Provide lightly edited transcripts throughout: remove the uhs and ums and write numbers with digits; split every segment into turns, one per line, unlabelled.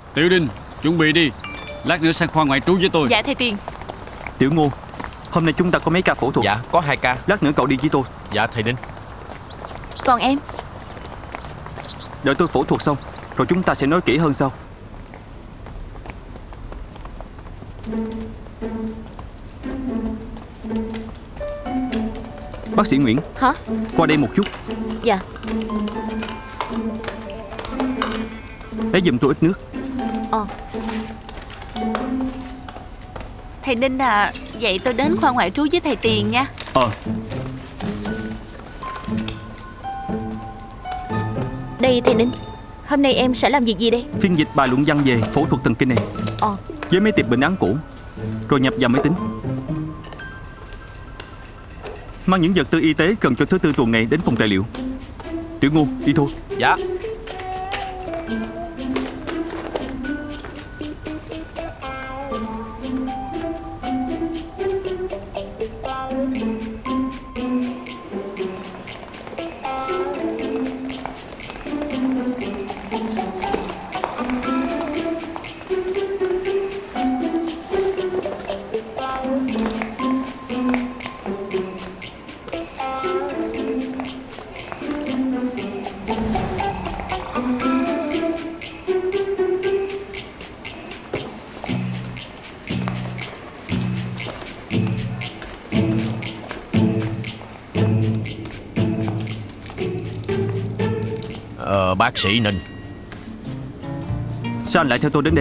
Tiểu Đinh, chuẩn bị đi. Lát nữa sang khoa ngoại trú với tôi.
Dạ thầy Tiền.
Tiểu Ngô, hôm nay chúng ta có mấy ca phẫu thuật?
Dạ có 2 ca.
Lát nữa cậu đi với tôi.
Dạ thầy Đinh.
Còn em?
Đợi tôi phẫu thuật xong rồi chúng ta sẽ nói kỹ hơn sau. Bác sĩ Nguyễn.
Hả?
Qua đây một chút.
Dạ.
Lấy giùm tôi ít nước.
Thầy Ninh à, vậy tôi đến khoa ngoại trú với thầy Tiền nha. Đây thầy Ninh, hôm nay em sẽ làm việc gì đây?
Phiên dịch bài luận văn về phẫu thuật thần kinh này với mấy tiệp bệnh án cũ, rồi nhập vào máy tính. Mang những vật tư y tế cần cho thứ tư tuần này đến phòng tài liệu. Tiểu Ngô, đi thôi.
Dạ. Bác sĩ Ninh.
Sao anh lại theo tôi đến đây?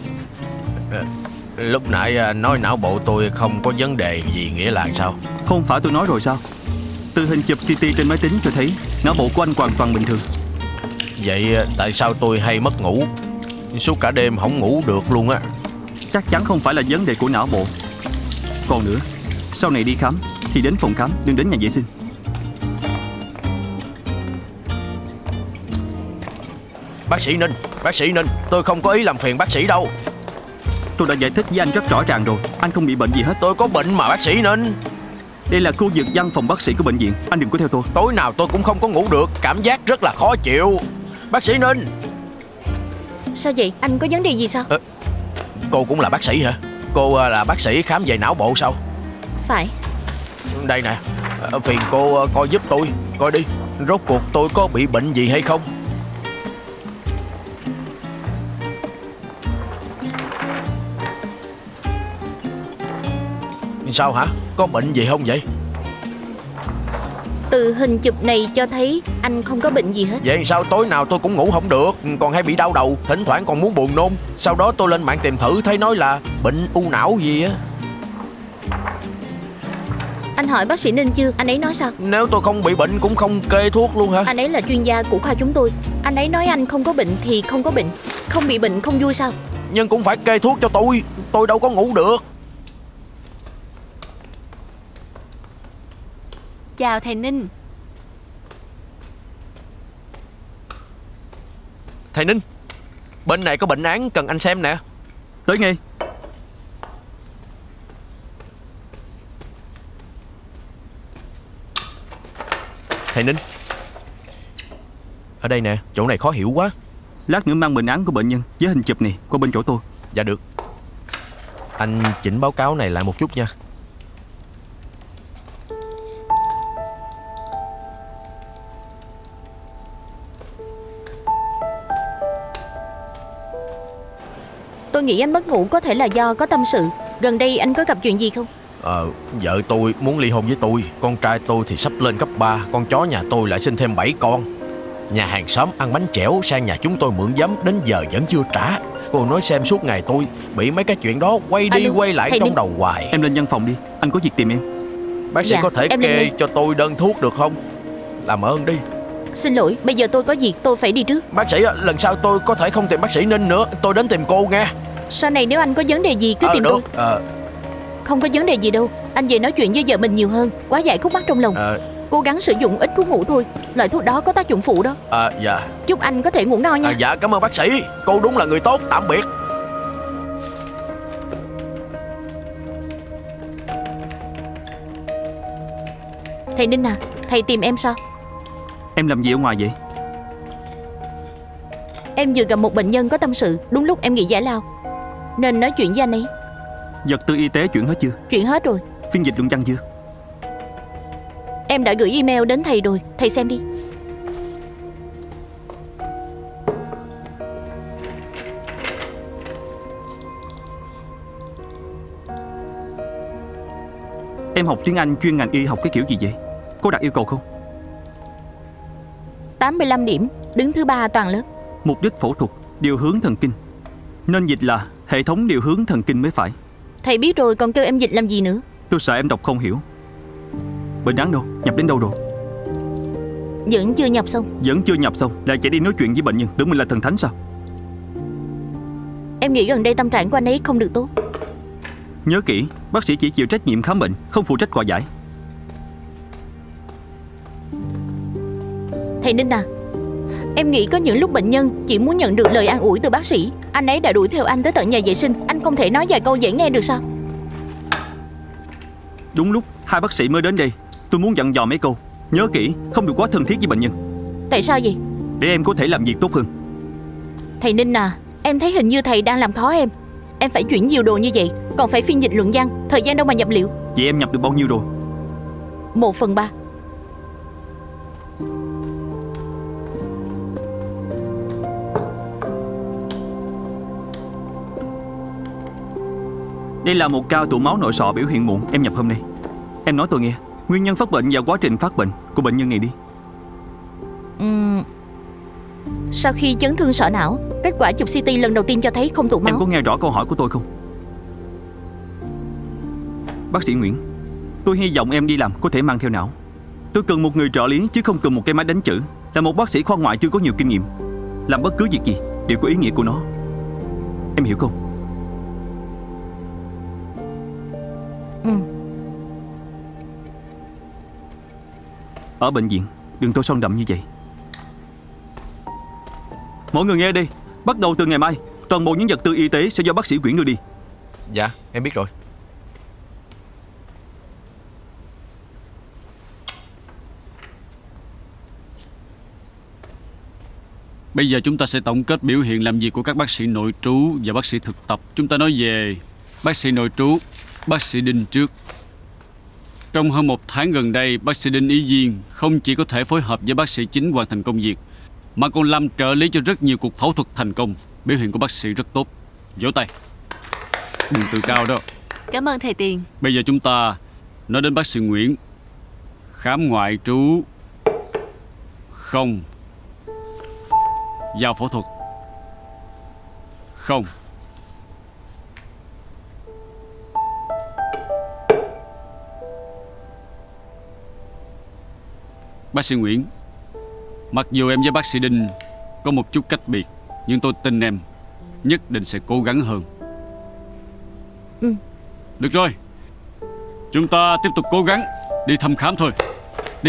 Lúc nãy nói não bộ tôi không có vấn đề gì nghĩa là sao?
Không phải tôi nói rồi sao? Từ hình chụp CT trên máy tính cho thấy não bộ của anh hoàn toàn bình thường.
Vậy tại sao tôi hay mất ngủ? Suốt cả đêm không ngủ được luôn á.
Chắc chắn không phải là vấn đề của não bộ. Còn nữa, sau này đi khám thì đến phòng khám, đừng đến nhà vệ sinh.
Bác sĩ Ninh, tôi không có ý làm phiền bác sĩ đâu.
Tôi đã giải thích với anh rất rõ ràng rồi. Anh không bị bệnh gì hết.
Tôi có bệnh mà bác sĩ Ninh.
Đây là khu vực văn phòng bác sĩ của bệnh viện. Anh đừng có theo tôi.
Tối nào tôi cũng không có ngủ được. Cảm giác rất là khó chịu. Bác sĩ Ninh.
Sao vậy? Anh có vấn đề gì sao?
Cô cũng là bác sĩ hả? Cô là bác sĩ khám về não bộ sao?
Phải.
Đây nè, phiền cô coi giúp tôi. Coi đi, rốt cuộc tôi có bị bệnh gì hay không? Sao hả? Có bệnh gì không vậy?
Từ hình chụp này cho thấy anh không có bệnh gì hết.
Vậy sao tối nào tôi cũng ngủ không được, còn hay bị đau đầu, thỉnh thoảng còn muốn buồn nôn. Sau đó tôi lên mạng tìm thử thấy nói là bệnh u não gì á.
Anh hỏi bác sĩ Ninh chưa? Anh ấy nói sao?
Nếu tôi không bị bệnh cũng không kê thuốc luôn hả?
Anh ấy là chuyên gia của khoa chúng tôi. Anh ấy nói anh không có bệnh thì không có bệnh. Không bị bệnh không vui sao?
Nhưng cũng phải kê thuốc cho tôi đâu có ngủ được.
Chào thầy Ninh.
Thầy Ninh, bên này có bệnh án cần anh xem nè.
Tới ngay.
Thầy Ninh, ở đây nè, chỗ này khó hiểu quá.
Lát nữa mang bệnh án của bệnh nhân với hình chụp này qua bên chỗ tôi.
Dạ được. Anh chỉnh báo cáo này lại một chút nha.
Tôi nghĩ anh mất ngủ có thể là do có tâm sự. Gần đây anh có gặp chuyện gì không?
Vợ tôi muốn ly hôn với tôi. Con trai tôi thì sắp lên cấp 3. Con chó nhà tôi lại sinh thêm 7 con. Nhà hàng xóm ăn bánh chẻo sang nhà chúng tôi mượn giấm, đến giờ vẫn chưa trả. Cô nói xem suốt ngày tôi bị mấy cái chuyện đó quay đi quay lại trong đầu hoài.
Em lên văn phòng đi, anh có việc tìm em.
Bác sĩ có thể kê cho tôi đơn thuốc được không? Làm ơn đi.
Xin lỗi, bây giờ tôi có việc, tôi phải đi trước.
Bác sĩ, lần sau tôi có thể không tìm bác sĩ Ninh nữa. Tôi đến tìm cô nghe.
Sau này nếu anh có vấn đề gì cứ tìm tôi. Không có vấn đề gì đâu. Anh về nói chuyện với vợ mình nhiều hơn. Quá giải khúc mắc trong lòng. Cố gắng sử dụng ít thuốc ngủ thôi. Loại thuốc đó có tác dụng phụ đó.
Dạ.
Chúc anh có thể ngủ ngon nha.
Dạ cảm ơn bác sĩ. Cô đúng là người tốt. Tạm biệt.
Thầy Ninh à, thầy tìm em sao?
Em làm gì ở ngoài vậy?
Em vừa gặp một bệnh nhân có tâm sự, đúng lúc em nghỉ giải lao nên nói chuyện với anh ấy.
Vật tư y tế chuyển hết chưa?
Chuyển hết rồi.
Phiên dịch luận văn chưa?
Em đã gửi email đến thầy rồi, thầy xem đi.
Em học tiếng Anh chuyên ngành y học cái kiểu gì vậy? Có đặt yêu cầu không?
85 điểm, đứng thứ 3 toàn lớp.
Mục đích phẫu thuật điều hướng thần kinh, nên dịch là hệ thống điều hướng thần kinh mới phải.
Thầy biết rồi, còn kêu em dịch làm gì nữa?
Tôi sợ em đọc không hiểu. Bệnh án đâu? Nhập đến đâu rồi?
Vẫn chưa nhập xong.
Vẫn chưa nhập xong lại chạy đi nói chuyện với bệnh nhân, tưởng mình là thần thánh sao?
Em nghĩ gần đây tâm trạng của anh ấy không được tốt.
Nhớ kỹ, bác sĩ chỉ chịu trách nhiệm khám bệnh, không phụ trách hòa giải.
Thầy Ninh à, em nghĩ có những lúc bệnh nhân chỉ muốn nhận được lời an ủi từ bác sĩ. Anh ấy đã đuổi theo anh tới tận nhà vệ sinh, anh không thể nói vài câu dễ nghe được sao?
Đúng lúc hai bác sĩ mới đến đây, tôi muốn dặn dò mấy câu. Nhớ kỹ, không được quá thân thiết với bệnh nhân.
Tại sao vậy?
Để em có thể làm việc tốt hơn.
Thầy Ninh à, em thấy hình như thầy đang làm khó em. Em phải chuyển nhiều đồ như vậy, còn phải phiên dịch luận văn, thời gian đâu mà nhập liệu.
Vậy em nhập được bao nhiêu rồi?
1/3.
Đây là một ca tụ máu nội sọ biểu hiện muộn, em nhập hôm nay. Em nói tôi nghe nguyên nhân phát bệnh và quá trình phát bệnh của bệnh nhân này đi.
Sau khi chấn thương sọ não, kết quả chụp CT lần đầu tiên cho thấy không tụ máu.
Em có nghe rõ câu hỏi của tôi không? Bác sĩ Nguyễn, tôi hy vọng em đi làm có thể mang theo não. Tôi cần một người trợ lý chứ không cần một cái máy đánh chữ. Là một bác sĩ khoa ngoại chưa có nhiều kinh nghiệm, làm bất cứ việc gì đều có ý nghĩa của nó. Em hiểu không? Ở bệnh viện đừng tô son đậm như vậy. Mọi người nghe đi, bắt đầu từ ngày mai toàn bộ những vật tư y tế sẽ do bác sĩ Nguyễn đưa đi.
Dạ, em biết rồi.
Bây giờ chúng ta sẽ tổng kết biểu hiện làm việc của các bác sĩ nội trú và bác sĩ thực tập. Chúng ta nói về bác sĩ nội trú, bác sĩ Đinh trước. Trong hơn 1 tháng gần đây, bác sĩ Đinh Ý Duyên không chỉ có thể phối hợp với bác sĩ chính hoàn thành công việc, mà còn làm trợ lý cho rất nhiều cuộc phẫu thuật thành công. Biểu hiện của bác sĩ rất tốt. Vỗ tay. Đừng tự cao đó.
Cảm ơn thầy Tiền.
Bây giờ chúng ta nói đến bác sĩ Nguyễn. Khám ngoại trú không. Vào phẫu thuật không. Bác sĩ Nguyễn, mặc dù em với bác sĩ Đinh có một chút cách biệt, nhưng tôi tin em nhất định sẽ cố gắng hơn. Được rồi, chúng ta tiếp tục cố gắng đi thăm khám thôi. Đi.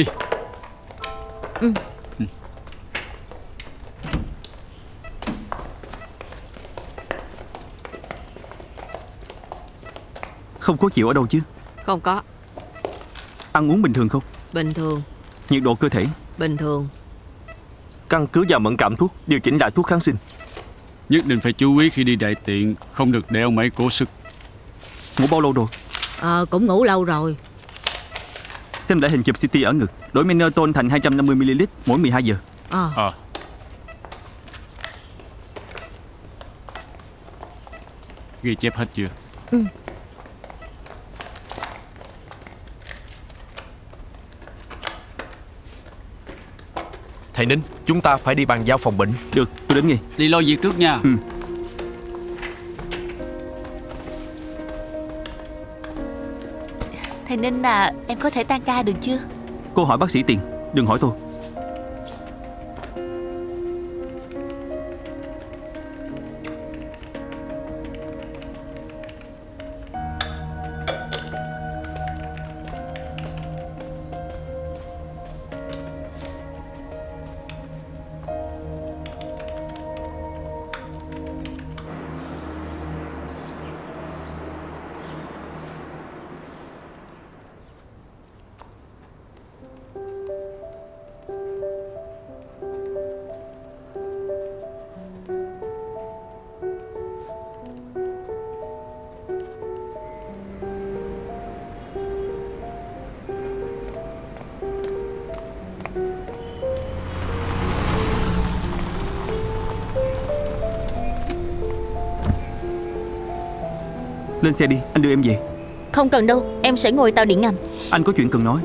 Không khó chịu ở đâu chứ?
Không có.
Ăn uống bình thường không?
Bình thường.
Nhiệt độ cơ thể?
Bình thường.
Căn cứ vào mẫn cảm thuốc, điều chỉnh lại thuốc kháng sinh.
Nhất định phải chú ý khi đi đại tiện, không được để ông ấy cố sức.
Ngủ bao lâu rồi?
Cũng ngủ lâu rồi.
Xem lại hình chụp CT ở ngực. Đổi Menotone thành 250ml mỗi 12 giờ.
Ghi chép hết chưa?
Thầy Ninh, chúng ta phải đi bàn giao phòng bệnh.
Được, tôi đến ngay.
Đi lo việc trước nha.
Thầy Ninh à, em có thể tan ca được chưa?
Cô hỏi bác sĩ Tiền, đừng hỏi tôi. Lên xe đi, anh đưa em về.
Không cần đâu, em sẽ ngồi tàu điện ngầm.
Anh có chuyện cần nói.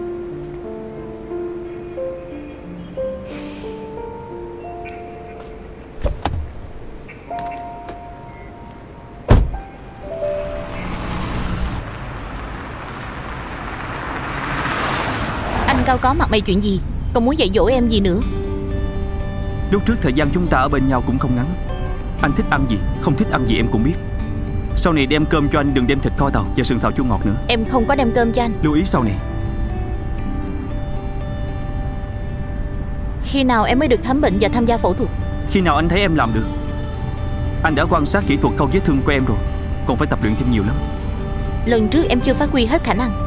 Anh Cao có mặt mày chuyện gì? Còn muốn dạy dỗ em gì nữa?
Lúc trước thời gian chúng ta ở bên nhau cũng không ngắn. Anh thích ăn gì, không thích ăn gì em cũng biết. Sau này đem cơm cho anh, đừng đem thịt kho tàu và sườn xào chua ngọt nữa.
Em không có đem cơm cho anh.
Lưu ý sau này.
Khi nào em mới được khám bệnh và tham gia phẫu thuật?
Khi nào anh thấy em làm được. Anh đã quan sát kỹ thuật khâu vết thương của em rồi, còn phải tập luyện thêm nhiều lắm.
Lần trước em chưa phát huy hết khả năng.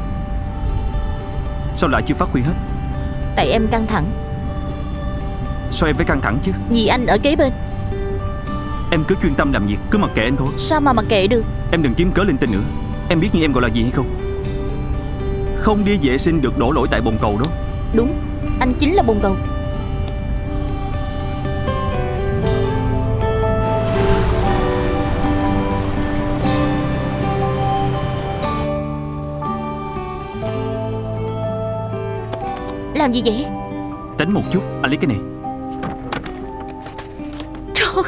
Sao lại chưa phát huy hết?
Tại em căng thẳng.
Sao em phải căng thẳng chứ?
Vì anh ở kế bên.
Em cứ chuyên tâm làm việc, cứ mặc kệ anh thôi.
Sao mà mặc kệ được?
Em đừng kiếm cớ linh tinh nữa. Em biết như em gọi là gì hay không? Không đi vệ sinh được đổ lỗi tại bồn cầu đó.
Đúng, anh chính là bồn cầu. Làm gì vậy?
Tránh một chút, anh lấy cái này.
Trời,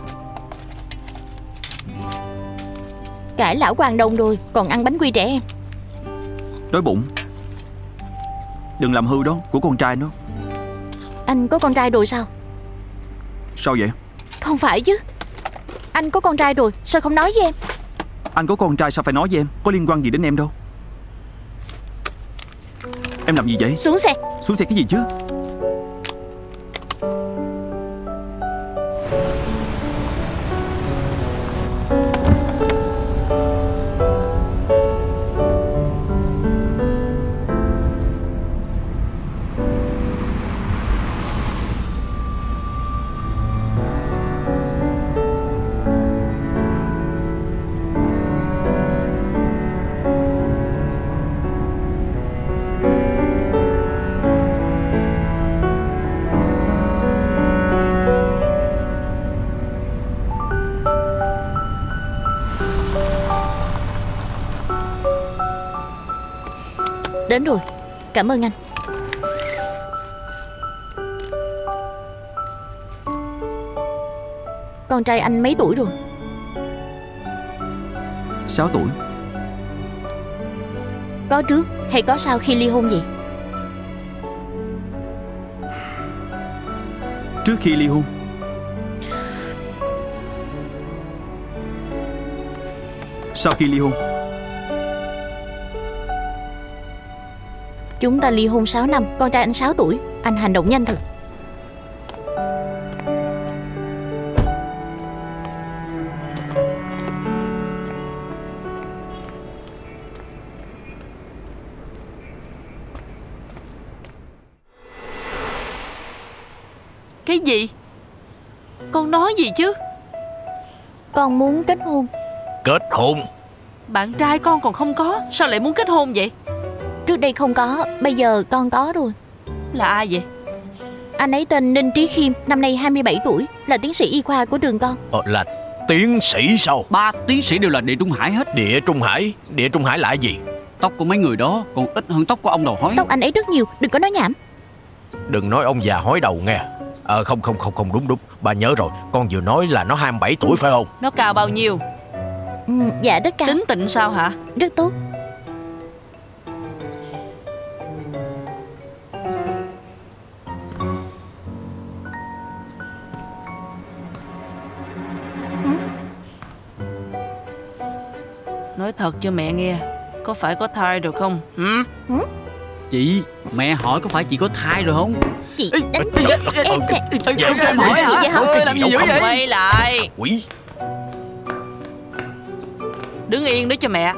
cãi lão Hoàng Đông rồi, còn ăn bánh quy trẻ em.
Đói bụng. Đừng làm hư đó, của con trai nó.
Anh có con trai rồi sao?
Sao vậy?
Không phải chứ. Anh có con trai rồi, sao không nói với em?
Anh có con trai sao phải nói với em? Có liên quan gì đến em đâu. Em làm gì vậy?
Xuống xe.
Xuống xe cái gì chứ?
Đến rồi, cảm ơn anh. Con trai anh mấy tuổi rồi?
6 tuổi.
Có trước hay có sau khi ly hôn vậy?
Trước khi ly hôn. Sau khi ly hôn.
Chúng ta ly hôn 6 năm, con trai anh 6 tuổi. Anh hành động nhanh thật.
Cái gì? Con nói gì chứ?
Con muốn kết hôn.
Kết hôn?
Bạn trai con còn không có, sao lại muốn kết hôn vậy?
Trước đây không có, bây giờ con có rồi.
Là ai vậy?
Anh ấy tên Ninh Trí Khiêm, năm nay 27 tuổi, là tiến sĩ y khoa của trường con.
Là tiến sĩ sao?
3 tiến sĩ đều là Địa Trung Hải hết.
Địa Trung Hải? Địa Trung Hải là gì?
Tóc của mấy người đó còn ít hơn tóc của ông đầu hói.
Tóc anh ấy rất nhiều, đừng có nói nhảm.
Đừng nói ông già hói đầu nghe. Không đúng. Bà nhớ rồi, con vừa nói là nó 27 tuổi phải không?
Nó cao bao nhiêu?
Dạ rất cao.
Tính tịnh sao hả?
Rất tốt.
Nói thật cho mẹ nghe, có phải có thai rồi không?
Chị, mẹ hỏi có phải chị có thai rồi không?
Chị
em
hỏi hả?
Làm gì dữ vậy?
Quay lại.
Quỷ.
Đứng yên đó cho mẹ.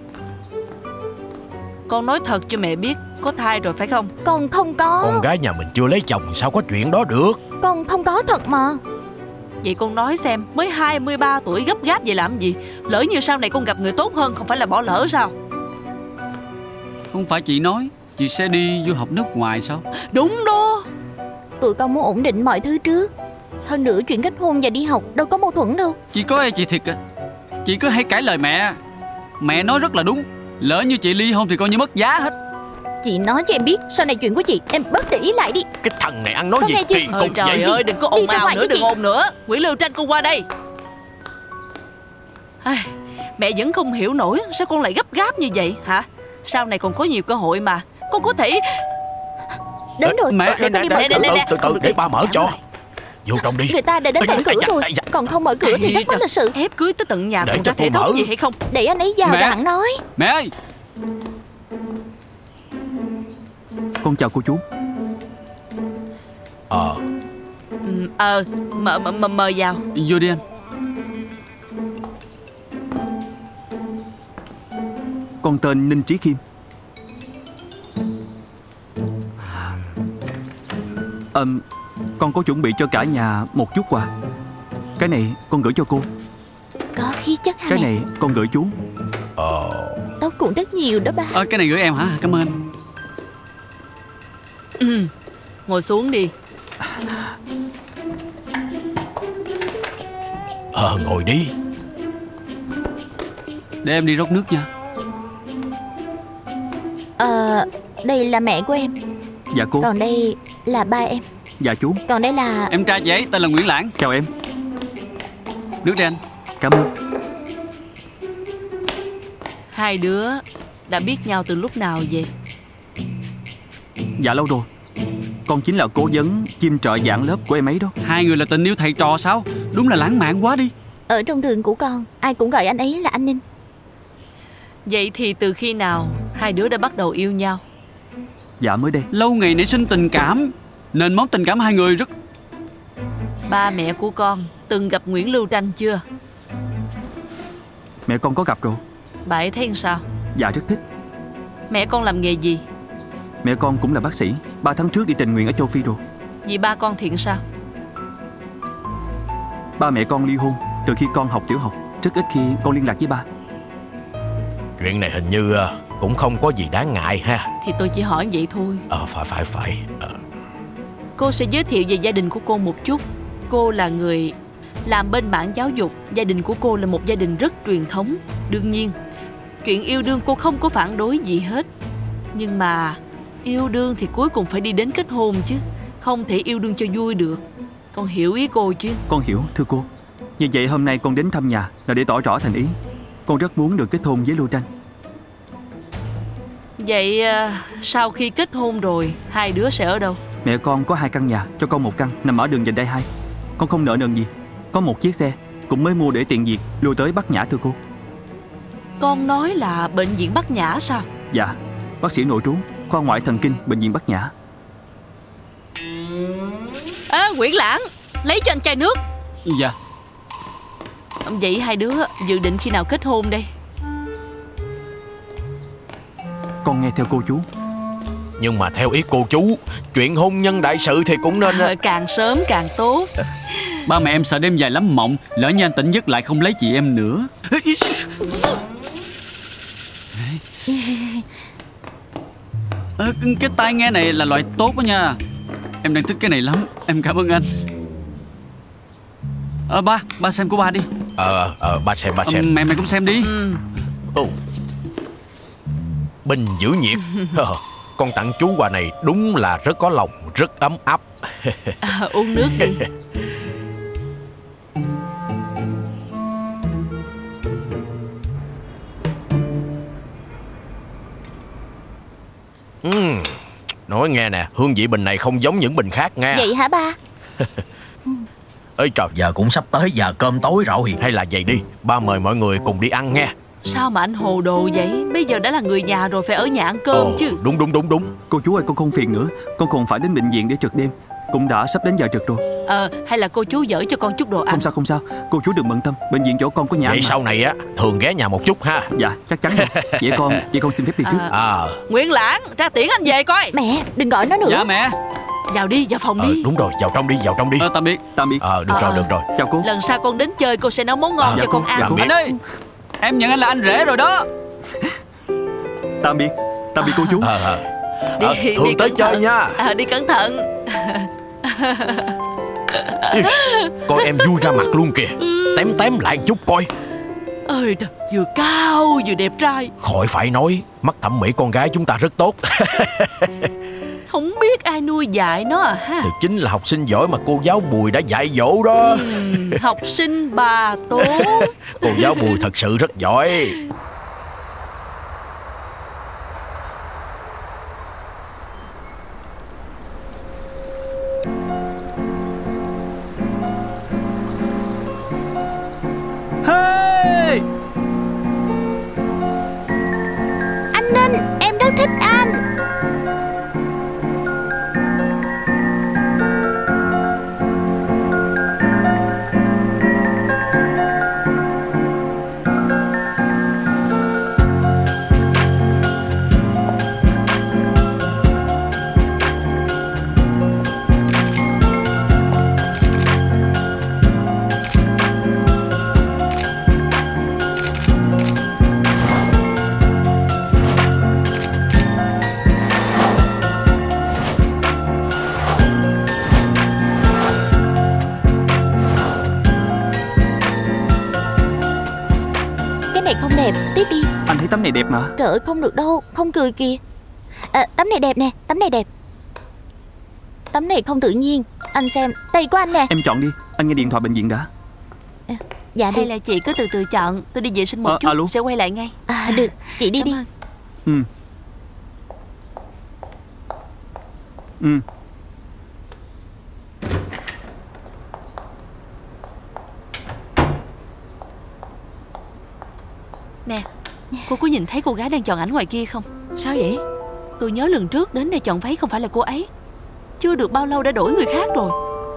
Con nói thật cho mẹ biết, có thai rồi phải không?
Con không có.
Con gái nhà mình chưa lấy chồng, sao có chuyện đó được?
Con không có thật mà.
Vậy con nói xem, mới 23 tuổi gấp gáp vậy làm gì? Lỡ như sau này con gặp người tốt hơn, không phải là bỏ lỡ sao?
Không phải chị nói chị sẽ đi du học nước ngoài sao?
Đúng đó.
Tụi con muốn ổn định mọi thứ trước. Hơn nữa chuyện kết hôn và đi học đâu có mâu thuẫn đâu.
Chị có e chị thiệt à? Chị cứ hay cãi lời mẹ. Mẹ nói rất là đúng. Lỡ như chị ly hôn thì coi như mất giá hết.
Chị nói cho em biết, sau này chuyện của chị em bớt để ý lại đi.
Cái thằng này ăn nói
Có
gì
nghe chưa?
kỳ cục
Trời
vậy?
ơi, đừng có ồn
Đi ra
ào
ngoài
nữa,
với
đừng
chị.
ồn nữa. Nguyễn Lưu Tranh, con qua đây. Mẹ vẫn không hiểu nổi sao con lại gấp gáp như vậy hả? Sau này còn có nhiều cơ hội mà. Con có thể...
Đến rồi.
Mẹ,
Để con đi mở cửa.
Từ từ để ba mở cho. Vô trong đi.
Người ta đã đến tận cửa rồi, còn không mở cửa thì rất mất lịch sự.
Ép cưới tới tận nhà
Để
còn
cho
ra thể
tôi
thống
mở.
gì hay không?
Để anh ấy vào
Mẹ.
rồi hẳn nói.
Mẹ ơi.
Con chào cô chú.
Mời vào.
Vô đi anh.
Con tên Ninh Trí Khiêm. Con có chuẩn bị cho cả nhà một chút quà. Cái này con gửi cho cô.
Có khí chất hả
Cái
mẹ?
này con gửi chú.
Tóc cũng rất nhiều đó ba.
Cái này gửi em hả? Cảm ơn anh.
Ngồi xuống đi.
Ngồi đi.
Để em đi rót nước nha.
Đây là mẹ của em.
Dạ cô.
Còn đây là ba em.
Dạ chú.
Còn đây là...
Em trai chị ấy tên là Nguyễn Lãng.
Chào em.
Nước đi anh.
Cảm ơn.
Hai đứa đã biết nhau từ lúc nào vậy?
Dạ lâu rồi. Con chính là cố vấn chim trợ giảng lớp của em ấy đó.
Hai người là tình yêu thầy trò sao? Đúng là lãng mạn quá đi.
Ở trong trường của con, ai cũng gọi anh ấy là anh Ninh.
Vậy thì từ khi nào hai đứa đã bắt đầu yêu nhau?
Dạ mới đây.
Lâu ngày nảy sinh tình cảm, nên món tình cảm hai người rất...
Ba mẹ của con từng gặp Nguyễn Lưu Tranh chưa?
Mẹ con có gặp rồi.
Bà ấy thấy sao?
Dạ rất thích.
Mẹ con làm nghề gì?
Mẹ con cũng là bác sĩ. 3 tháng trước đi tình nguyện ở châu Phi rồi.
Vì ba con thiện sao?
Ba mẹ con ly hôn từ khi con học tiểu học. Rất ít khi con liên lạc với ba.
Chuyện này hình như cũng không có gì đáng ngại ha.
Thì tôi chỉ hỏi vậy thôi.
Phải.
Cô sẽ giới thiệu về gia đình của cô một chút. Cô là người làm bên mảng giáo dục. Gia đình của cô là một gia đình rất truyền thống. Đương nhiên, chuyện yêu đương cô không có phản đối gì hết. Nhưng mà yêu đương thì cuối cùng phải đi đến kết hôn chứ. Không thể yêu đương cho vui được. Con hiểu ý cô chứ?
Con hiểu thưa cô. Như vậy hôm nay con đến thăm nhà là để tỏ rõ thành ý. Con rất muốn được kết hôn với Lưu Tranh.
Vậy sau khi kết hôn rồi, hai đứa sẽ ở đâu?
Mẹ con có 2 căn nhà, cho con 1 căn nằm ở đường Vành Đai 2. Con không nợ nần gì. Có 1 chiếc xe cũng mới mua để tiện việc lui tới Bắc Nhã thưa cô.
Con nói là bệnh viện Bắc Nhã sao?
Dạ, bác sĩ nội trú khoa ngoại thần kinh bệnh viện Bắc Nhã.
Nguyễn Lãng, lấy cho anh chai nước.
Dạ.
Vậy hai đứa dự định khi nào kết hôn đây?
Con nghe theo cô chú.
Nhưng mà theo ý cô chú, chuyện hôn nhân đại sự thì cũng nên...
Càng sớm càng tốt.
Ba mẹ em sợ đêm dài lắm mộng. Lỡ như anh tỉnh giấc lại không lấy chị em nữa. Cái tai nghe này là loại tốt đó nha. Em đang thích cái này lắm. Em cảm ơn anh. Ba xem của ba đi.
Ba xem.
Mẹ cũng xem đi.
Bình giữ nhiệt. Con tặng chú quà này đúng là rất có lòng, rất ấm áp.
Uống nước đi.
Nói nghe nè, hương vị bình này không giống những bình khác nghe.
Vậy hả ba?
Ê trời,
Giờ cũng sắp tới giờ cơm tối rồi.
hay là vậy đi, ba mời mọi người cùng đi ăn nghe.
Sao mà anh hồ đồ vậy? Bây giờ đã là người nhà rồi, phải ở nhà ăn cơm chứ.
Đúng.
Cô chú ơi, con không phiền nữa. Con còn phải đến bệnh viện để trực đêm. Cũng đã sắp đến giờ trực rồi.
Hay là cô chú dở cho con chút đồ ăn.
Không sao. Cô chú đừng bận tâm. Bệnh viện chỗ con có nhà
Vậy
ăn mà.
sau này á, thường ghé nhà một chút ha.
Dạ chắc chắn rồi. Vậy con xin phép đi trước.
Nguyễn Lãng, ra tiễn anh về coi.
Mẹ, đừng gọi nó nữa.
Dạ mẹ.
Vào đi, vào phòng đi.
Đúng rồi, vào trong đi.
Tạm biệt.
Tạm biệt.
Được rồi.
Chào cô.
Lần sau con đến chơi cô sẽ nấu món ngon
Dạ
cho
cô,
con ăn.
dạ cô.
Anh ơi, em nhận anh là anh rể rồi đó.
Tạm biệt cô chú.
Thường tới
cẩn
chơi
thận.
nha.
Đi cẩn thận.
Coi em vui ra mặt luôn kìa. Tém lại chút coi.
Ơi trời, vừa cao vừa đẹp trai.
Khỏi phải nói, mắt thẩm mỹ con gái chúng ta rất tốt.
Không biết ai nuôi dạy nó à ha.
Thì chính là học sinh giỏi mà cô giáo Bùi đã dạy dỗ đó.
Học sinh bà Tố.
Cô giáo Bùi thật sự rất giỏi.
Hey!
Anh Ninh, em rất thích anh. Không đẹp, tiếp đi.
Anh thấy tấm này đẹp mà.
Trời ơi, không được đâu, không cười kìa. Tấm này đẹp nè, tấm này đẹp. Tấm này không tự nhiên. Anh xem, tay của anh nè.
Em chọn đi, anh nghe điện thoại bệnh viện đã.
Dạ được.
Hay là chị cứ từ từ chọn. Tôi đi vệ sinh một chút,
alo.
sẽ quay lại ngay.
Được, chị đi đi.
Nè, cô có nhìn thấy cô gái đang chọn ảnh ngoài kia không?
Sao vậy?
Tôi nhớ lần trước đến đây chọn váy không phải là cô ấy. Chưa được bao lâu đã đổi người khác rồi.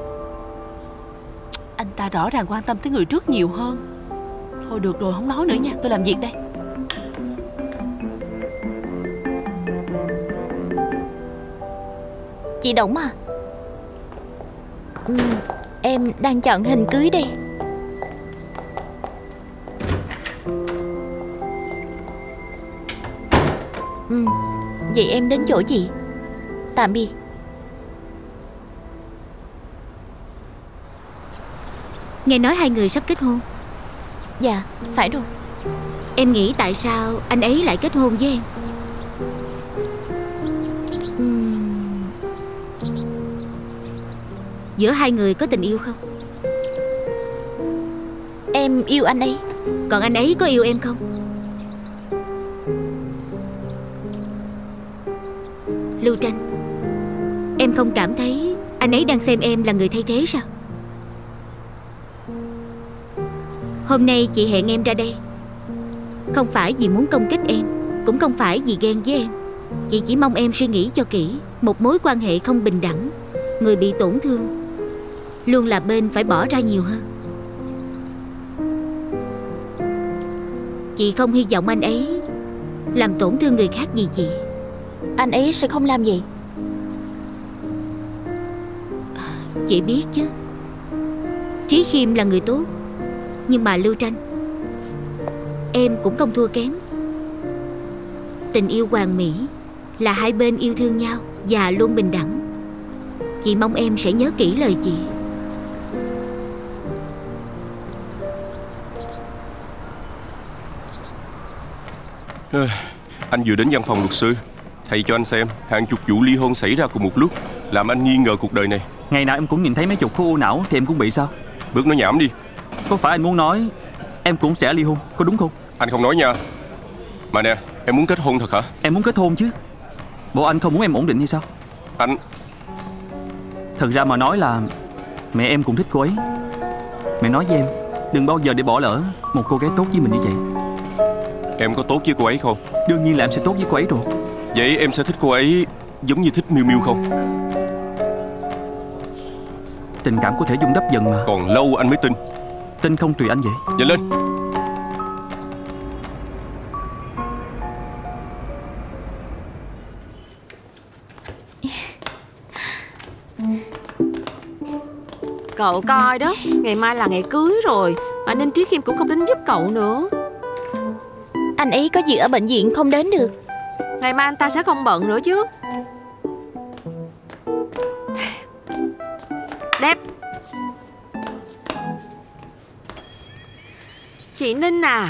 Anh ta rõ ràng quan tâm tới người trước nhiều hơn. Thôi được rồi, không nói nữa nha, tôi làm việc đây.
Chị Động à? Em đang chọn hình cưới đây. Vậy em đến chỗ chị. Tạm biệt.
Nghe nói hai người sắp kết hôn.
Dạ, phải rồi.
Em nghĩ tại sao anh ấy lại kết hôn với em? Giữa hai người có tình yêu không?
Em yêu anh ấy.
Còn anh ấy có yêu em không? Lưu Tranh, em không cảm thấy anh ấy đang xem em là người thay thế sao? Hôm nay chị hẹn em ra đây không phải vì muốn công kích em, cũng không phải vì ghen với em. Chị chỉ mong em suy nghĩ cho kỹ. Một mối quan hệ không bình đẳng, người bị tổn thương luôn là bên phải bỏ ra nhiều hơn. Chị không hy vọng anh ấy làm tổn thương người khác vì chị.
Anh ấy sẽ không làm gì.
Chị biết chứ, Trí Khiêm là người tốt. Nhưng mà Lưu Tranh, em cũng không thua kém. Tình yêu hoàn mỹ là hai bên yêu thương nhau và luôn bình đẳng. Chị mong em sẽ nhớ kỹ lời chị.
Anh vừa đến văn phòng luật sư. Thầy cho anh xem hàng chục vụ ly hôn xảy ra cùng một lúc, làm anh nghi ngờ cuộc đời này.
Ngày nào em cũng nhìn thấy mấy chục khối u não thì em cũng bị sao?
Bớt nói nhảm đi.
Có phải anh muốn nói em cũng sẽ ly hôn, có đúng không?
Anh không nói nha. Mà nè, em muốn kết hôn thật hả?
Em muốn kết hôn chứ. Bộ anh không muốn em ổn định hay sao?
Anh...
Thật ra mà nói là mẹ em cũng thích cô ấy. Mẹ nói với em đừng bao giờ để bỏ lỡ một cô gái tốt với mình như vậy.
Em có tốt với cô ấy không?
Đương nhiên là em sẽ tốt với cô ấy rồi.
Vậy em sẽ thích cô ấy giống như thích Miu Miu không?
Tình cảm có thể vun đắp dần mà.
Còn lâu anh mới tin.
Tin không tùy anh vậy.
Nhanh lên.
Cậu coi đó, ngày mai là ngày cưới rồi mà Ninh Trí Khiêm cũng không đến giúp cậu nữa.
Anh ấy có việc ở bệnh viện không đến được.
Ngày mai anh ta sẽ không bận nữa chứ. Đẹp. Chị Ninh à.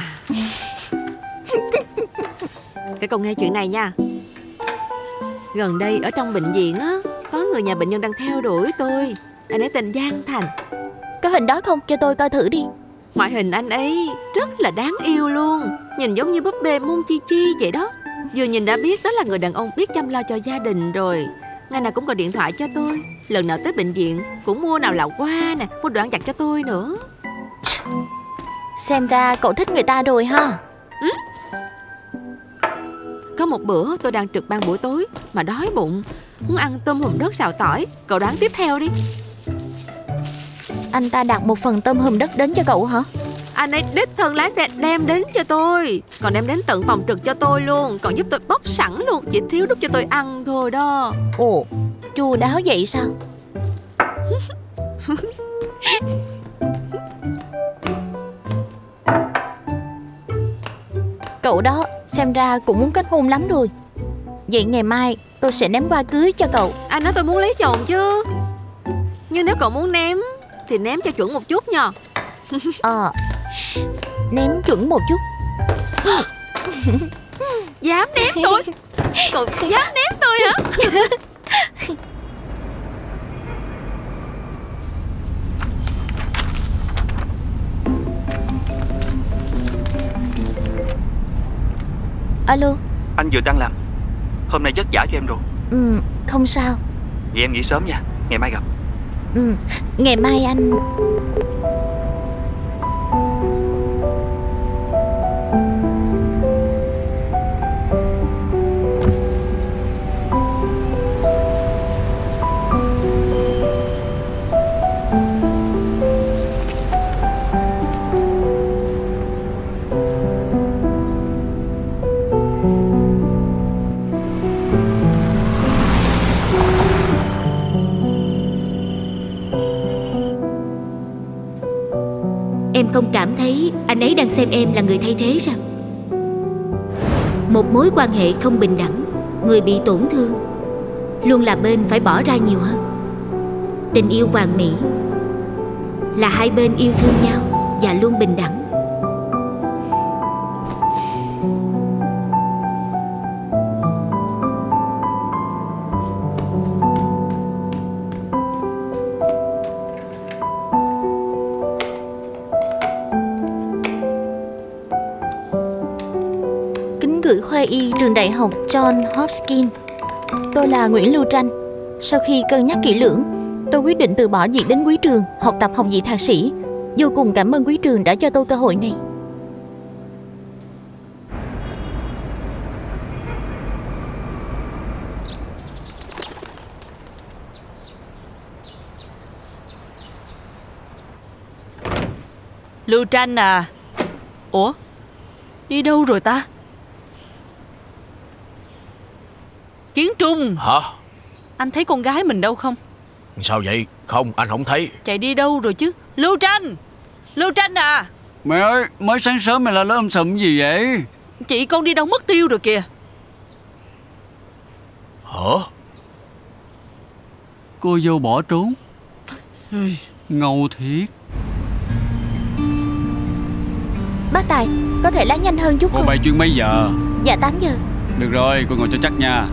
Các con nghe chuyện này nha. Gần đây ở trong bệnh viện á, có người nhà bệnh nhân đang theo đuổi tôi. Anh ấy tên Giang Thành.
Có hình đó không? Cho tôi coi thử đi.
Ngoại hình anh ấy rất là đáng yêu luôn. Nhìn giống như búp bê Mon Chi Chi vậy đó. Vừa nhìn đã biết đó là người đàn ông biết chăm lo cho gia đình rồi. Ngày nào cũng gọi điện thoại cho tôi. Lần nào tới bệnh viện cũng mua nào là hoa nè, mua đồ ăn vặt cho tôi nữa.
Xem ra cậu thích người ta rồi ha.
Có một bữa tôi đang trực ban buổi tối mà đói bụng, muốn ăn tôm hùm đất xào tỏi. Cậu đoán tiếp theo đi.
Anh ta đặt một phần tôm hùm đất đến cho cậu hả?
Anh ấy đích thân lái xe đem đến cho tôi, còn đem đến tận phòng trực cho tôi luôn, còn giúp tôi bóc sẵn luôn, chỉ thiếu đút cho tôi ăn thôi đó.
Ồ, chu đáo vậy sao? Cậu đó xem ra cũng muốn kết hôn lắm rồi. Vậy ngày mai tôi sẽ ném hoa cưới cho cậu.
Anh nói tôi muốn lấy chồng chứ. Nhưng nếu cậu muốn ném thì ném cho chuẩn một chút nha.
Ném chuẩn một chút.
Dám ném tôi? Cậu dám ném tôi hả?
Alo.
Anh vừa đang làm. Hôm nay chất giả cho em rồi.
Không sao.
Vậy em nghỉ sớm nha, ngày mai gặp.
Ngày mai anh...
Em không cảm thấy anh ấy đang xem em là người thay thế sao? Một mối quan hệ không bình đẳng, người bị tổn thương luôn là bên phải bỏ ra nhiều hơn. Tình yêu hoàn mỹ là hai bên yêu thương nhau và luôn bình đẳng.
Gửi khoa y trường đại học John Hopkins. Tôi là Nguyễn Lưu Tranh. Sau khi cân nhắc kỹ lưỡng, tôi quyết định từ bỏ việc đến quý trường học tập học vị thạc sĩ. Vô cùng cảm ơn quý trường đã cho tôi cơ hội này.
Lưu Tranh à. Ủa, đi đâu rồi ta? Kiến Trung.
Hả?
Anh thấy con gái mình đâu không?
Sao vậy? Không, anh không thấy.
Chạy đi đâu rồi chứ? Lưu Tranh! Lưu Tranh à!
Mẹ ơi, mới sáng sớm mày la lớn sầm gì vậy?
Chị con đi đâu mất tiêu rồi kìa.
Hả?
Cô dâu bỏ trốn. Ngầu thiệt.
Bác Tài, có thể lái nhanh hơn chút
Cô
không?
bay chuyến mấy giờ?
Dạ 8 giờ.
Được rồi, cô ngồi cho chắc nha.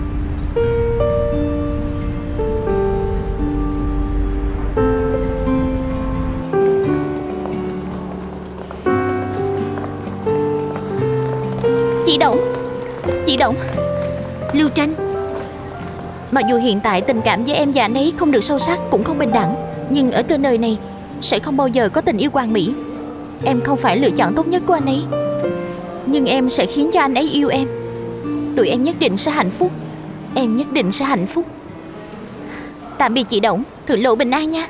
Chị Động.
Lưu Tranh.
Mặc dù hiện tại tình cảm với em và anh ấy không được sâu sắc, cũng không bình đẳng, nhưng ở trên đời này sẽ không bao giờ có tình yêu hoàn mỹ. Em không phải lựa chọn tốt nhất của anh ấy, nhưng em sẽ khiến cho anh ấy yêu em. Tụi em nhất định sẽ hạnh phúc. Em nhất định sẽ hạnh phúc. Tạm biệt chị Động, thử lộ bình an nha.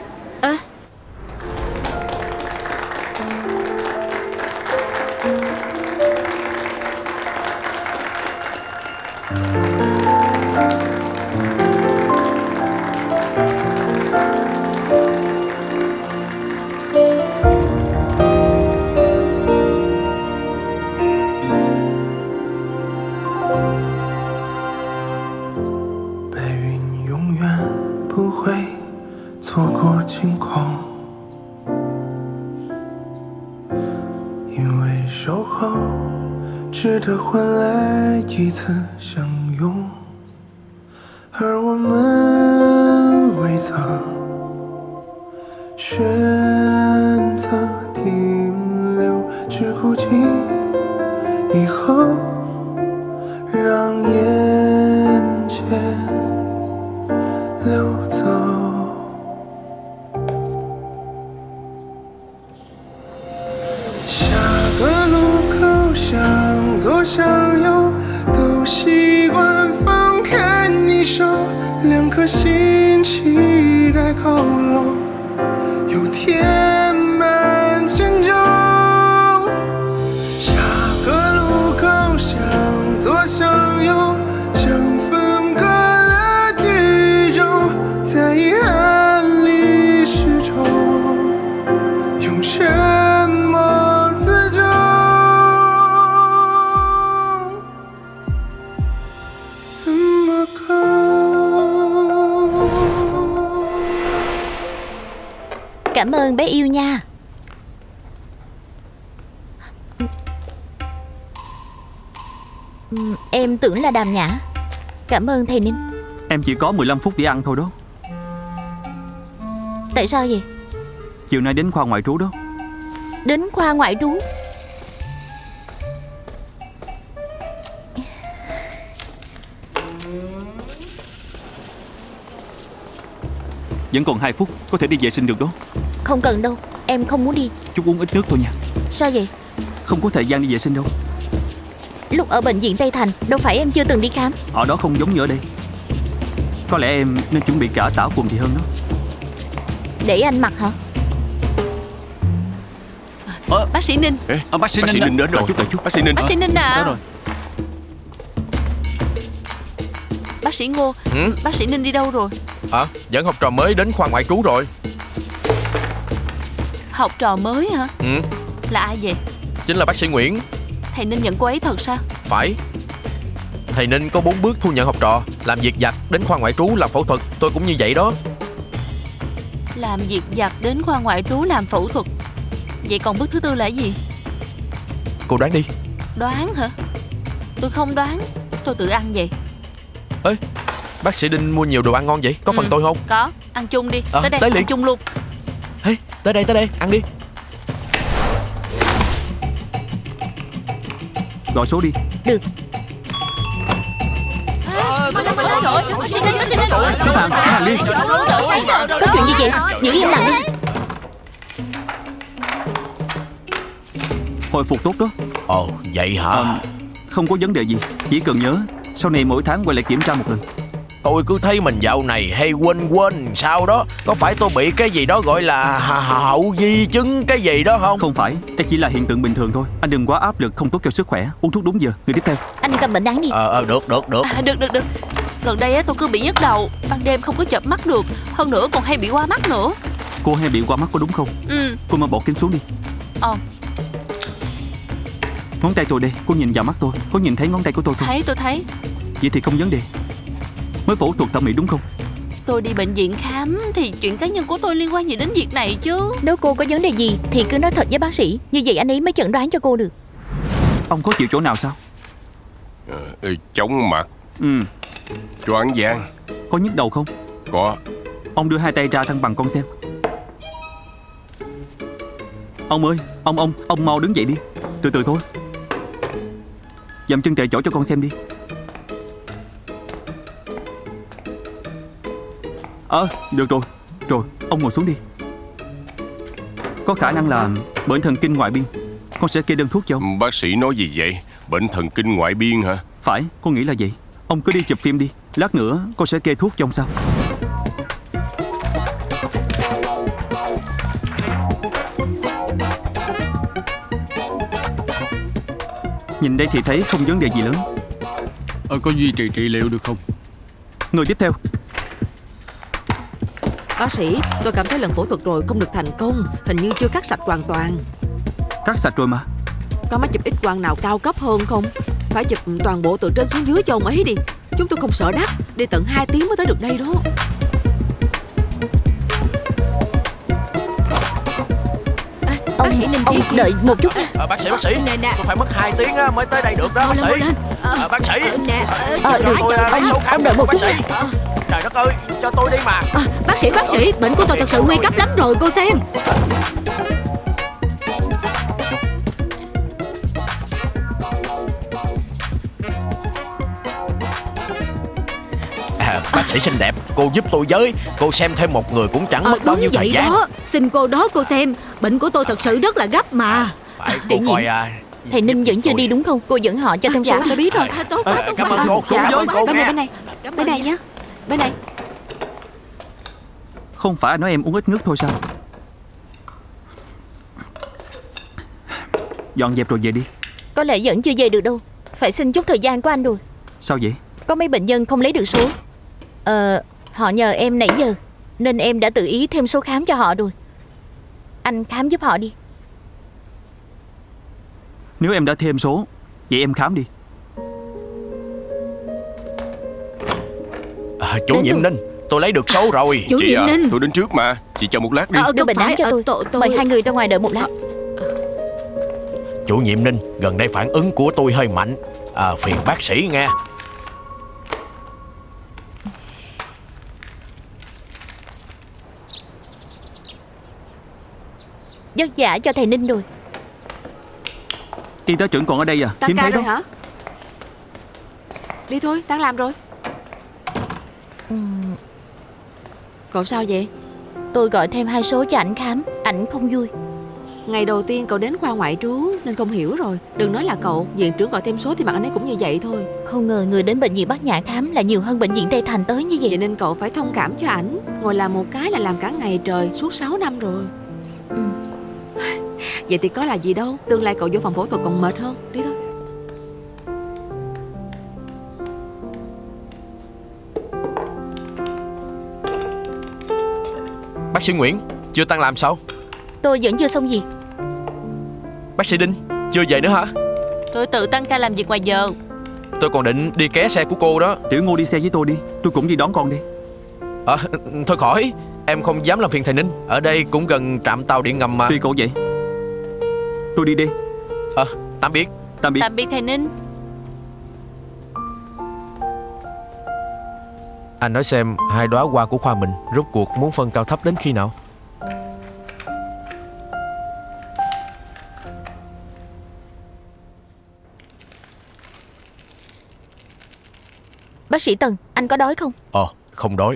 错过轻狂。 值得换来一次相拥，而我们未曾选择停留，只顾及以后让眼前流走。下个路口向左向右，都习惯放开你手，两颗心期待靠拢，又填满沉重。下个路口向左向右，像分割了宇宙，在遗憾里失重，用沉默自重。怎么够？
Cảm ơn bé yêu nha. Em tưởng là Đàm Nhã. Cảm ơn thầy Ninh.
Em chỉ có 15 phút để ăn thôi đó.
Tại sao vậy?
Chiều nay đến khoa ngoại trú đó.
Đến khoa ngoại trú?
Vẫn còn 2 phút, có thể đi vệ sinh được đó.
Không cần đâu, em không muốn đi.
Chút uống ít nước thôi nha.
Sao vậy?
Không có thời gian đi vệ sinh đâu.
Lúc ở bệnh viện Tây Thành, đâu phải em chưa từng đi khám.
Ở đó không giống như ở đây. Có lẽ em nên chuẩn bị cả tã quần thì hơn đó.
Để anh mặc hả?
Bác sĩ Ninh.
Bác sĩ
Ninh đến rồi.
Chút.
Bác sĩ Ninh.
Bác sĩ Ninh à?
Rồi.
Bác sĩ Ngô. Bác sĩ Ninh đi đâu rồi?
Dẫn học trò mới đến khoa ngoại trú rồi.
Học trò mới hả? Là ai vậy?
Chính là bác sĩ Nguyễn.
Thầy Ninh nhận cô ấy thật sao?
Phải. Thầy Ninh có 4 bước thu nhận học trò: làm việc vặt, đến khoa ngoại trú, làm phẫu thuật. Tôi cũng như vậy đó.
Làm việc vặt, đến khoa ngoại trú, làm phẫu thuật. Vậy còn bước thứ tư là gì?
Cô đoán đi.
Đoán hả? Tôi không đoán. Tôi tự ăn vậy.
Ê, bác sĩ Đinh mua nhiều đồ ăn ngon vậy? Có phần tôi không?
Có, ăn chung đi. Tới đây,
tới
ăn
liền.
chung luôn.
Hey, tới đây, ăn đi.
Gọi số đi.
Được.
Rồi, bác sĩ Ninh.
Xếp hàng đi.
Có chuyện gì vậy? Giữ im lặng đi.
Hồi phục tốt đó.
Ồ, vậy hả?
Không có vấn đề gì. Chỉ cần nhớ sau này mỗi tháng quay lại kiểm tra một lần.
Tôi cứ thấy mình dạo này hay quên sao đó. Có phải tôi bị cái gì đó gọi là hậu di chứng cái gì đó không?
Không phải, đây chỉ là hiện tượng bình thường thôi. Anh đừng quá áp lực, không tốt cho sức khỏe. Uống thuốc đúng giờ. Người tiếp theo.
Anh cầm bệnh án đi.
Được.
Được. Gần đây tôi cứ bị nhức đầu. Ban đêm không có chợp mắt được. Hơn nữa còn hay bị qua mắt nữa.
Cô hay bị qua mắt có đúng không? Cô mau bỏ kính xuống đi. Ngón tay tôi đây, cô nhìn vào mắt tôi. Có nhìn thấy ngón tay của tôi không?
Tôi thấy.
Vậy thì không vấn đề. Mới phẫu thuật thẩm mỹ đúng không?
Tôi đi bệnh viện khám thì chuyện cá nhân của tôi liên quan gì đến việc này chứ.
Nếu cô có vấn đề gì thì cứ nói thật với bác sĩ. Như vậy anh ấy mới chẩn đoán cho cô được.
Ông có chịu chỗ nào sao?
Chóng mặt. Choáng váng.
Có nhức đầu không?
Có.
Ông đưa 2 tay ra thăng bằng con xem. Ông ơi, ông mau đứng dậy đi. Từ từ thôi. Dậm chân tại chỗ cho con xem đi. Được rồi. Rồi, ông ngồi xuống đi. Có khả năng là bệnh thần kinh ngoại biên. Con sẽ kê đơn thuốc cho ông.
Bác sĩ nói gì vậy? Bệnh thần kinh ngoại biên hả?
Phải, con nghĩ là vậy. Ông cứ đi chụp phim đi. Lát nữa con sẽ kê thuốc cho ông sau. Nhìn đây thì thấy không vấn đề gì lớn.
Có duy trì trị liệu được không?
Người tiếp theo.
Bác sĩ, tôi cảm thấy lần phẫu thuật rồi không được thành công. Hình như chưa cắt sạch hoàn toàn.
Cắt sạch rồi mà.
Có máy chụp X-quang nào cao cấp hơn không? Phải chụp toàn bộ từ trên xuống dưới cho ông ấy đi. Chúng tôi không sợ đắt. Đi tận 2 tiếng mới tới được đây đó.
bác sĩ Ninh
Ông đợi một chút nha.
Bác sĩ
Nè.
tôi phải mất 2 tiếng mới tới đây được đó bác sĩ. Bác sĩ
nè.
được tôi lấy số khám
ông đợi một
bác
chút.
sĩ. Trời đất ơi, cho tôi đi mà.
Bác sĩ, bệnh của tôi thật sự nguy cấp lắm rồi, cô xem.
Bác sĩ xinh đẹp, cô giúp tôi với. Cô xem thêm một người cũng chẳng mất bao nhiêu thời gian.
Đó. Xin cô đó cô xem. Bệnh của tôi thật sự rất là gấp mà.
Phải cô coi
Thầy Ninh vẫn chưa đi đúng không? Cô dẫn họ cho thêm số.
Dạ tôi biết rồi.
Tốt
cảm ơn cô.
Dạ,
Với cô
bên
nghe.
này bên này nhé. Bên này.
Không phải anh nói em uống ít nước thôi sao? Dọn dẹp rồi về đi.
Có lẽ vẫn chưa về được đâu. Phải xin chút thời gian của anh rồi.
Sao vậy?
Có mấy bệnh nhân không lấy được số. Họ nhờ em nãy giờ, nên em đã tự ý thêm số khám cho họ rồi. Anh khám giúp họ đi.
Nếu em đã thêm số, vậy em khám đi.
Chủ nhiệm Ninh, tôi lấy được số rồi.
Chủ
Chị
nhiệm Ninh.
tôi đến trước mà. Chị chờ một lát đi.
Đưa bệnh án cho tôi. Mời hai người ra ngoài đợi một lát.
Chủ nhiệm Ninh, gần đây phản ứng của tôi hơi mạnh. Phiền bác sĩ nghe.
Vất vả cho thầy Ninh rồi.
Y tá trưởng còn ở đây à?
Tăng
Hiếm
ca
thấy
rồi
đó.
hả? Đi thôi, Tăng làm rồi. Cậu sao vậy?
Tôi gọi thêm 2 số cho ảnh khám. Ảnh không vui.
Ngày đầu tiên cậu đến khoa ngoại trú nên không hiểu rồi. Đừng nói là cậu, viện trưởng gọi thêm số thì bạn anh ấy cũng như vậy thôi.
Không ngờ người đến bệnh viện Bát Nhã khám là nhiều hơn bệnh viện Tây Thành tới như vậy.
Vậy nên cậu phải thông cảm cho ảnh. Ngồi làm một cái là làm cả ngày trời, suốt 6 năm rồi. Vậy thì có là gì đâu. Tương lai cậu vô phòng phẫu thuật còn mệt hơn. Đi thôi.
Bác sĩ Nguyễn, chưa tan làm sao?
Tôi vẫn chưa xong việc.
Bác sĩ Đinh, chưa về nữa hả?
Tôi tự tăng ca làm việc ngoài giờ.
Tôi còn định đi ké xe của cô đó.
Tiểu Ngô đi xe với tôi đi. Tôi cũng đi đón con đi.
Thôi khỏi, em không dám làm phiền thầy Ninh. Ở đây cũng gần trạm tàu điện ngầm mà.
Tùy cậu vậy. Tôi đi đi.
Tạm biệt.
Tạm biệt.
Tạm biệt thầy Ninh.
Anh nói xem 2 đóa hoa của khoa mình rốt cuộc muốn phân cao thấp đến khi nào?
Bác sĩ Tần, anh có đói không?
Không đói.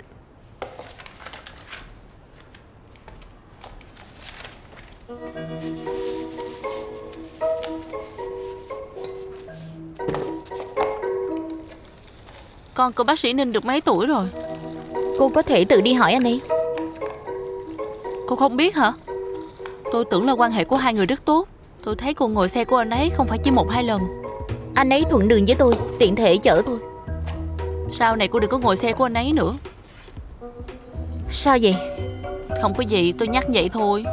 Con của bác sĩ Ninh được mấy tuổi rồi?
Cô có thể tự đi hỏi anh ấy.
Cô không biết hả? Tôi tưởng là quan hệ của hai người rất tốt. Tôi thấy cô ngồi xe của anh ấy không phải chỉ 1-2 lần.
Anh ấy thuận đường với tôi, tiện thể chở tôi.
Sau này cô đừng có ngồi xe của anh ấy nữa.
Sao vậy?
Không có gì, tôi nhắc vậy thôi.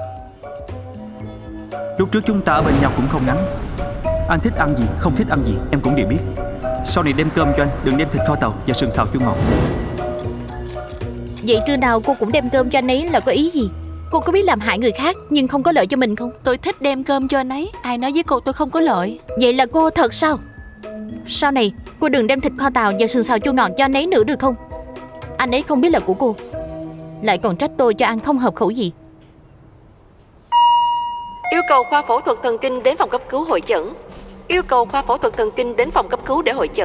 Lúc trước chúng ta ở bên nhau cũng không ngắn. Anh thích ăn gì, không thích ăn gì em cũng đều biết. Sau này đem cơm cho anh, đừng đem thịt kho tàu và sườn xào chua ngọt.
Vậy trưa nào cô cũng đem cơm cho anh ấy là có ý gì? Cô có biết làm hại người khác nhưng không có lợi cho mình không?
Tôi thích đem cơm cho anh ấy. Ai nói với cô tôi không có lợi?
Vậy là cô thật sao? Sau này cô đừng đem thịt kho tàu và sườn xào chua ngọt cho anh ấy nữa được không? Anh ấy không biết là của cô, lại còn trách tôi cho ăn không hợp khẩu vị.
Yêu cầu khoa phẫu thuật thần kinh đến phòng cấp cứu hội chẩn. Yêu cầu khoa phẫu thuật thần kinh đến phòng cấp cứu để hội chẩn.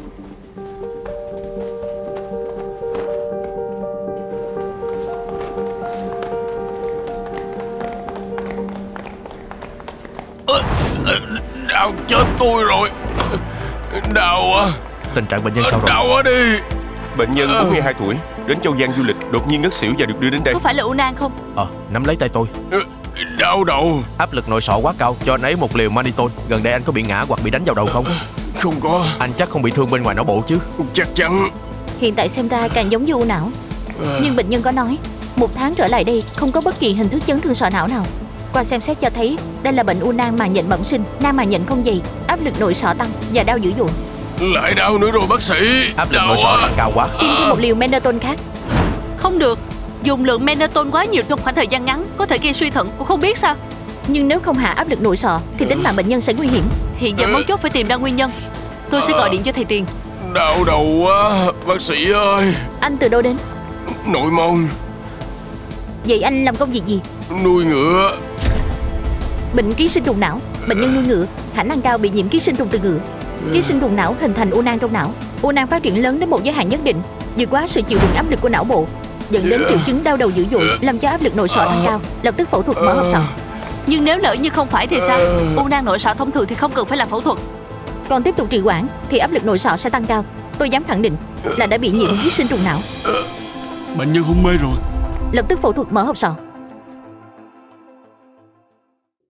Đau chết tôi rồi. Đau à.
Tình trạng bệnh nhân sao rồi?
Đau quá đi. Bệnh nhân 42 tuổi, đến Châu Giang du lịch, đột nhiên ngất xỉu và được đưa đến đây.
Có phải là u nang không?
Nắm lấy tay tôi.
Đau đầu.
Áp lực nội sọ quá cao, cho anh ấy một liều Manitol. Gần đây anh có bị ngã hoặc bị đánh vào đầu không?
Không có.
Anh chắc không bị thương bên ngoài não bộ chứ?
Chắc chắn.
Hiện tại xem ra càng giống như u não. Nhưng bệnh nhân có nói 1 tháng trở lại đây không có bất kỳ hình thức chấn thương sọ não nào. Qua xem xét cho thấy đây là bệnh u nang màng nhện bẩm sinh, nang màng nhện không dày, áp lực nội sọ tăng và đau dữ dội.
Lại đau nữa rồi bác sĩ.
Áp lực nội sọ tăng cao quá.
Tiêm thêm một liều Menatol khác.
Không được. Dùng lượng Menatol quá nhiều trong khoảng thời gian ngắn có thể gây suy thận, cô không biết sao?
Nhưng nếu không hạ áp lực nội sọ thì tính mạng bệnh nhân sẽ nguy hiểm.
Hiện giờ mấu chốt phải tìm ra nguyên nhân. Tôi sẽ gọi điện cho thầy Tiền.
Đau đầu quá, bác sĩ ơi.
Anh từ đâu đến?
Nội môn.
Vậy anh làm công việc gì?
Nuôi ngựa.
Bệnh ký sinh trùng não. Bệnh nhân nuôi ngựa khả năng cao bị nhiễm ký sinh trùng từ ngựa. Ký sinh trùng não hình thành u nang trong não. U nang phát triển lớn đến một giới hạn nhất định, vượt quá sự chịu đựng áp lực của não bộ, dẫn đến triệu chứng đau đầu dữ dội, làm cho áp lực nội sọ tăng cao, lập tức phẫu thuật mở hộp sọ.
Nhưng nếu lỡ như không phải thì sao? U nang nội sọ thông thường thì không cần phải làm phẫu thuật.
Còn tiếp tục trì hoãn thì áp lực nội sọ sẽ tăng cao. Tôi dám khẳng định là đã bị nhiễm ký sinh trùng não.
Bệnh nhân hôn mê rồi.
Lập tức phẫu thuật mở hộp sọ.